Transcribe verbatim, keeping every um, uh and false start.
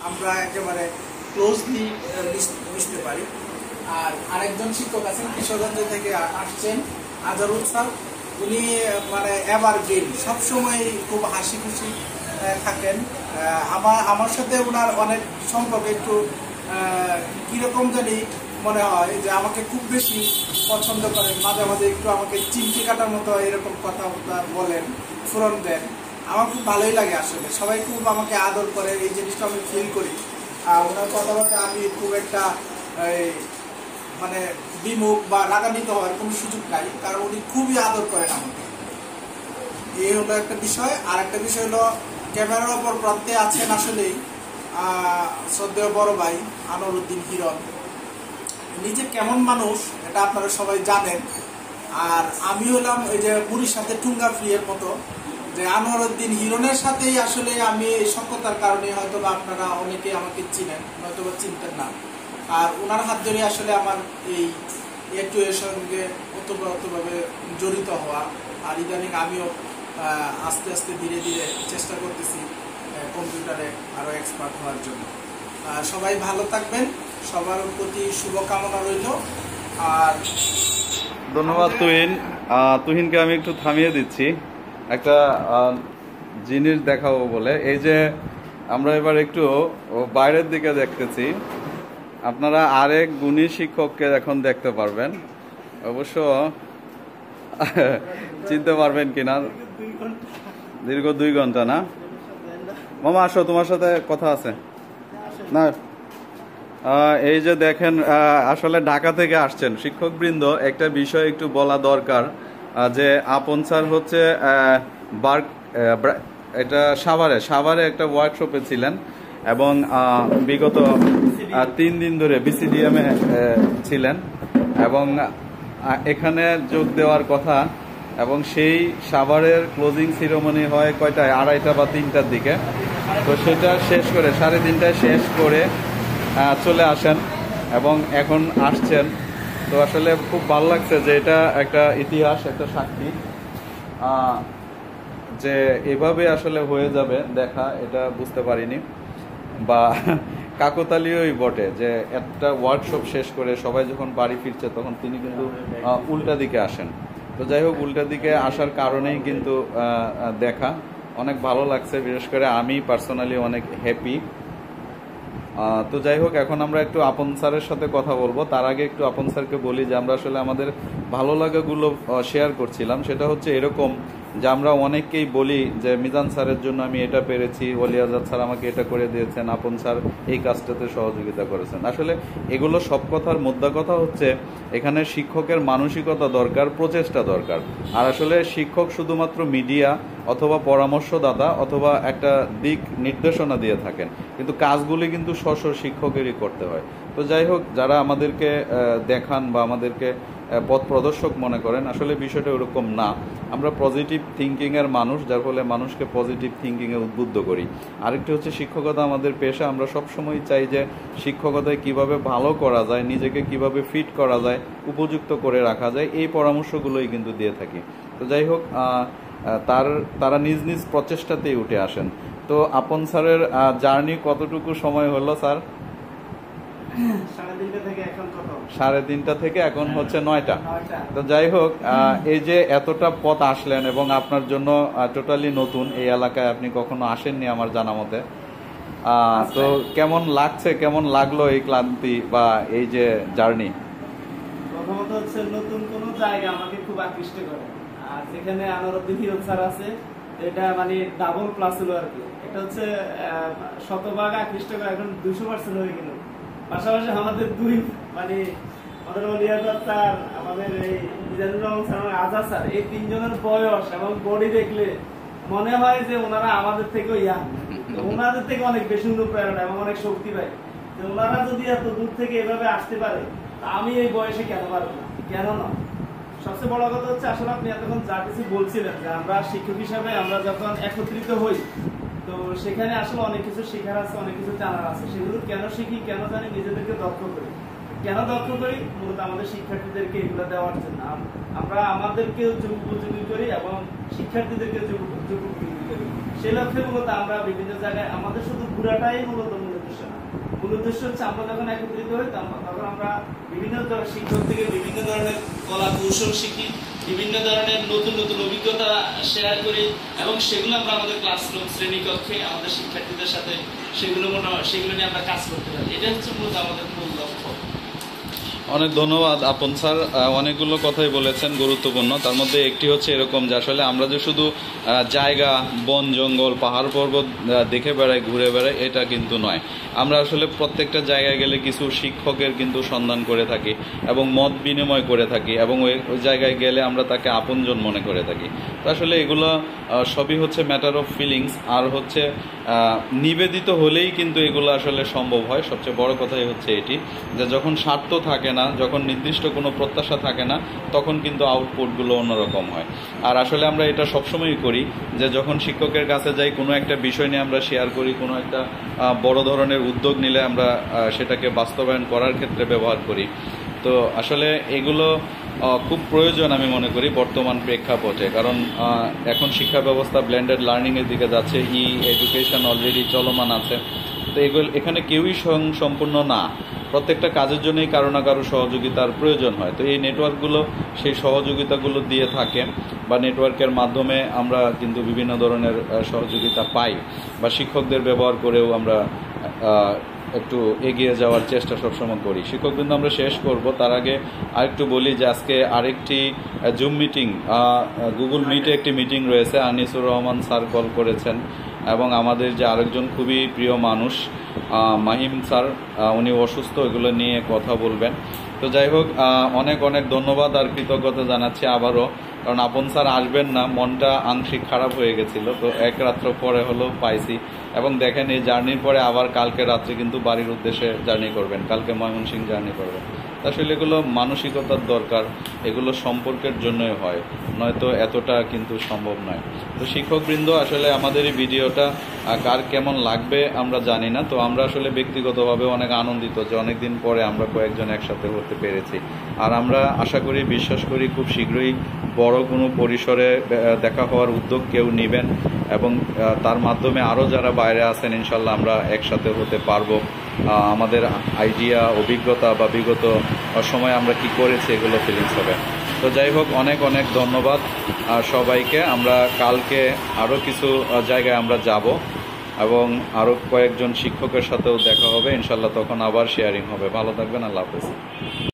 আমরা একেবারে ক্লোজলি মিশতে পারি। আর আরেকজন শিক্ষক আছেন কিশোরগঞ্জ থেকে আসছেন, আজহারুল স্যার। উনি মানে এভারগ্রিন, সবসময় খুব হাসি খুশি থাকেন। আমার আমার সাথে ওনার অনেক সম্পর্ক একটু কীরকম জানি মনে হয় যে আমাকে খুব বেশি পছন্দ করেন, মাঝে মাঝে একটু আমাকে চিমটি কাটার মতো এরকম কথাবার্তা বলেন, ফুরন দেন। আমার খুব ভালোই লাগে আসলে, সবাই খুব আমাকে আদর করে, এই জিনিসটা আমি ফিল করি। আর ওনার কথাবার্তা আমি খুব একটা মানে বিমুখ বা রাগান্বিত হওয়ার কোনো সুযোগ নাই, কারণ উনি খুবই আদর করেন আমাকে। এই হলো একটা বিষয়। আর একটা বিষয় হলো ক্যামেরার ওপর প্রান্তে আছেন আসলেই শ্রদ্ধেয় বড় ভাই আনোয়ারউদ্দিন হিরণ। নিজে কেমন মানুষ এটা আপনারা সবাই জানেন। আর আমি হলাম ওই যে মুড়ির সাথে ঠুঙ্গা ফ্রিয়ের মতো, যে আনোয়ারউদ্দিন হিরণের সাথেই আসলে আমি এই সক্ষতার কারণে হয়তো বা আপনারা অনেকে আমাকে চিনেন, হয়তো বা চিনতেন না। আর ওনার হাত ধরে আসলে আমার এই একটু এর সঙ্গে ওতপ্রোতভাবে জড়িত হওয়া। আর ইদানিং আমিও আস্তে আস্তে ধীরে ধীরে চেষ্টা করতেছি কম্পিউটারে আরও এক্সপার্ট হওয়ার জন্য। সবাই ভালো থাকবেন, সবার প্রতি শুভকামনা রইল। আর ধন্যবাদ তুহিন। তুহিনকে আমি একটু থামিয়ে দিচ্ছি, একটা জিনিস দেখাবো বলে। এই যে আমরা এবার একটু বাইরের দিকে দেখতেছি, আপনারা আরেক গুণী শিক্ষককে এখন দেখতে পারবেন। অবশ্য চিনতে পারবেন কিনা, দীর্ঘ দুই ঘন্টা না? মামা আসো, তোমার সাথে কথা আছে না? এই যে দেখেন, আসলে ঢাকা থেকে আসছেন শিক্ষকবৃন্দ। একটা বিষয় একটু বলা দরকার যে আপন স্যার হচ্ছে বার্ক এটা সাভারে সাভারে একটা ওয়ার্কশপে ছিলেন এবং বিগত তিন দিন ধরে বিসিডিএমে ছিলেন এবং এখানে যোগ দেওয়ার কথা। এবং সেই সাভারের ক্লোজিং সিরিমনি হয় কয়টায়? আড়াইটা বা তিনটার দিকে। তো সেটা শেষ করে সাড়ে তিনটায় শেষ করে চলে আসেন এবং এখন আসছেন। তো আসলে খুব ভালো লাগছে যে এটা একটা ইতিহাস, একটা সাক্ষী যে এভাবে আসলে হয়ে যাবে দেখা, এটা বুঝতে পারিনি। বা কাকতালীয়ই বটে যে একটা ওয়ার্কশপ শেষ করে সবাই যখন বাড়ি ফিরছে তখন তিনি কিন্তু উল্টা দিকে আসেন। তো যাই হোক, উল্টা দিকে আসার কারণেই কিন্তু দেখা অনেক ভালো লাগছে, বিশেষ করে আমি পার্সোনালি অনেক হ্যাপি। তো যাই হোক, এখন আমরা একটু আপন স্যারের সাথে কথা বলবো। তার আগে একটু আপন স্যারকে বলি যে আমরা আসলে আমাদের ভালো লাগাগুলো শেয়ার করছিলাম। সেটা হচ্ছে এরকম যে আমরা অনেককেই বলি যে মিজান স্যারের জন্য আমি এটা পেরেছি, ওলি আজাদ স্যার আমাকে এটা করে দিয়েছেন, আপন স্যার এই কাজটাতে সহযোগিতা করেছেন। আসলে এগুলো সব কথার মোদ্দা কথা হচ্ছে এখানে শিক্ষকের মানসিকতা দরকার, প্রচেষ্টা দরকার। আর আসলে শিক্ষক শুধুমাত্র মিডিয়া অথবা পরামর্শদাতা অথবা একটা দিক নির্দেশনা দিয়ে থাকেন, কিন্তু কাজগুলি কিন্তু স্ব স্ব শিক্ষকেরই করতে হয়। তো যাই হোক, যারা আমাদেরকে দেখান বা আমাদেরকে পথ প্রদর্শক মনে করেন, আসলে বিষয়টা ওরকম না। আমরা পজিটিভ থিঙ্কিংয়ের মানুষ, যার ফলে মানুষকে পজিটিভ থিঙ্কিংয়ে উদ্বুদ্ধ করি। আরেকটি হচ্ছে শিক্ষকতা আমাদের পেশা। আমরা সবসময় চাই যে শিক্ষকতায় কিভাবে ভালো করা যায়, নিজেকে কিভাবে ফিট করা যায়, উপযুক্ত করে রাখা যায়, এই পরামর্শগুলোই কিন্তু দিয়ে থাকি। তো যাই হোক, তার তারা নিজ নিজ প্রচেষ্টাতেই উঠে আসেন। তো আপন স্যারের জার্নি কতটুকু সময় হলো স্যার? সাড়ে তিনটা থেকে এখন হচ্ছে নয়টা। তো যাই হোক, এই যে এতটা পথ আসলেন এবং আপনার জন্য টোটালি নতুন, এই এলাকায় আপনি কখনো আসেননি আমার জানা মতে। তো কেমন লাগছে, কেমন লাগলো এই ক্লান্তি বা এই যে জার্নি? প্রথমত হচ্ছে নতুন কোন জায়গা আমাকে খুব আকৃষ্ট করে। আর যেখানে আনোয়ারউদ্দিন হিরণ স্যার আছে, এটা মানে ডাবল প্লাস হলো আর কি। এটা হচ্ছে শতভাগ আকৃষ্ট করে, এখন দুশো পার্সেন্ট হয়ে গেল। পাশাপাশি আমাদের দুই মানে আমাদের ওলি আজাদ স্যার, আমাদের এই মিজানুর রহমান স্যার, আজাদ স্যার, এই তিনজনের বয়স এবং বডি দেখলে মনে হয় যে ওনারা আমাদের থেকেও ইয়াং, ওনাদের থেকে অনেক বেশি অনুপ্রেরণা এবং অনেক শক্তি পায়। যে ওনারা যদি এত দূর থেকে এভাবে আসতে পারে, আমি এই বয়সে কেন পারবো না, কেন না? সবচেয়ে বড় কথা হচ্ছে আসলে আপনি এতক্ষণ যা কিছু বলছিলেন যে আমরা শিক্ষক হিসাবে আমরা যখন একত্রিত হই, তো সেখানে আসলে অনেক কিছু শেখার আছে, অনেক কিছু জানার আছে। সেগুলো কেন শিখি, কেন জানি, নিজেদেরকে দক্ষ করি। কেন দক্ষ করি? মূলত আমাদের শিক্ষার্থীদেরকে এগুলো দেওয়ার জন্য। আমরা আমাদেরকে যোগ উপযোগী করি এবং শিক্ষার্থীদেরকে যোগ উপযোগী করি। সেই লক্ষ্যে মূলত আমরা বিভিন্ন জায়গায় আমাদের শুধু ঘোরাটাই মূলত মূলত মূল উদ্দেশ্য হচ্ছে আমরা যখন একত্রিত হই তখন আমরা বিভিন্ন ধরনের শিক্ষক থেকে বিভিন্ন ধরনের কলা কৌশল শিখি, বিভিন্ন ধরনের নতুন নতুন অভিজ্ঞতা শেয়ার করি এবং সেগুলো আমরা আমাদের ক্লাসরুম শ্রেণীকক্ষে আমাদের শিক্ষার্থীদের সাথে সেগুলো মনে সেগুলো নিয়ে আমরা কাজ করতে পারি। এটা হচ্ছে মূলত আমাদের মূল লক্ষ্য। অনেক ধন্যবাদ আপন স্যার, অনেকগুলো কথাই বলেছেন গুরুত্বপূর্ণ। তার মধ্যে একটি হচ্ছে এরকম যে আসলে আমরা যে শুধু জায়গা, বন জঙ্গল, পাহাড় পর্বত দেখে বেড়াই, ঘুরে বেড়াই, এটা কিন্তু নয়। আমরা আসলে প্রত্যেকটা জায়গায় গেলে কিছু শিক্ষকের কিন্তু সন্ধান করে থাকি এবং মত বিনিময় করে থাকি এবং ওই ওই জায়গায় গেলে আমরা তাকে আপনজন মনে করে থাকি। তো আসলে এগুলো সবই হচ্ছে ম্যাটার অফ ফিলিংস, আর হচ্ছে নিবেদিত হলেই কিন্তু এগুলো আসলে সম্ভব হয়। সবচেয়ে বড় কথাই হচ্ছে এটি যে যখন স্বার্থ থাকে না, যখন নির্দিষ্ট কোনো প্রত্যাশা থাকে না, তখন কিন্তু আউটপুটগুলো অন্যরকম হয়। আর আসলে আমরা এটা সবসময়ই করি যে যখন শিক্ষকের কাছে যাই, কোনো একটা বিষয় নিয়ে আমরা শেয়ার করি, কোনো একটা বড় ধরনের উদ্যোগ নিলে আমরা সেটাকে বাস্তবায়ন করার ক্ষেত্রে ব্যবহার করি। তো আসলে এগুলো খুব প্রয়োজন আমি মনে করি বর্তমান প্রেক্ষাপটে, কারণ এখন শিক্ষা ব্যবস্থা ব্লেন্ডেড লার্নিংয়ের দিকে যাচ্ছে, ই এডুকেশন অলরেডি চলমান আছে। তো এগুলো এখানে কেউই সম্পূর্ণ না, প্রত্যেকটা কাজের জন্যই কারো না কারো সহযোগিতার প্রয়োজন হয়। তো এই নেটওয়ার্কগুলো সেই সহযোগিতাগুলো দিয়ে থাকে, বা নেটওয়ার্কের মাধ্যমে আমরা কিন্তু বিভিন্ন ধরনের সহযোগিতা পাই, বা শিক্ষকদের ব্যবহার করেও আমরা একটু এগিয়ে যাওয়ার চেষ্টা সবসময় করি। শিক্ষক কিন্তু আমরা শেষ করব, তার আগে আরেকটু বলি যে আজকে আরেকটি জুম মিটিং, গুগল মিটে একটি মিটিং রয়েছে। আনিসুর রহমান স্যার কল করেছেন এবং আমাদের যে আরেকজন খুবই প্রিয় মানুষ মাহিম স্যার, উনি অসুস্থ, এগুলো নিয়ে কথা বলবেন। তো যাই হোক, অনেক অনেক ধন্যবাদ আর কৃতজ্ঞতা জানাচ্ছি আবারও, কারণ আপন স্যার আসবেন না, মনটা আংশিক খারাপ হয়ে গেছিল। তো এক রাত্র পরে হলেও পাইছি, এবং দেখেন এই জার্নির পরে আবার কালকে রাত্রে কিন্তু বাড়ির উদ্দেশ্যে জার্নি করবেন, কালকে ময়মনসিংহ জার্নি করবেন। আসলে এগুলো মানসিকতার দরকার, এগুলো সম্পর্কের জন্যই হয়, নয়তো এতটা কিন্তু সম্ভব নয়। তো শিক্ষকবৃন্দ, আসলে আমাদের এই ভিডিওটা কার কেমন লাগবে আমরা জানি না। তো আমরা আসলে ব্যক্তিগতভাবে অনেক আনন্দিত যে অনেকদিন পরে আমরা কয়েকজন একসাথে হতে পেরেছি। আর আমরা আশা করি, বিশ্বাস করি খুব শীঘ্রই বড় কোনো পরিসরে দেখা হওয়ার উদ্যোগ কেউ নেবেন, এবং তার মাধ্যমে আরও যারা বাইরে আছেন ইনশাল্লাহ আমরা একসাথে হতে পারবো। আমাদের আইডিয়া, অভিজ্ঞতা বা বিগত সময় আমরা কি করেছি এগুলো ফিলিংস হবে। তো যাই হোক, অনেক অনেক ধন্যবাদ সবাইকে। আমরা কালকে আরও কিছু জায়গায় আমরা যাব এবং আরও কয়েকজন শিক্ষকের সাথেও দেখা হবে ইনশাল্লাহ, তখন আবার শেয়ারিং হবে। ভালো থাকবেন, আল্লাহ হাফেজ।